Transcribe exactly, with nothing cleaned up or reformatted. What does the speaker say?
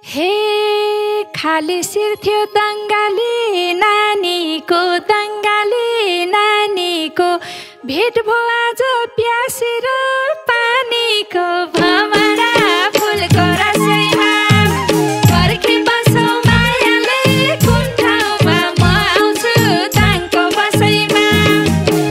हे खाली शिर थियो दङ्गाली नानीको दङ्गाली नानीको भेट भो आज प्यासेर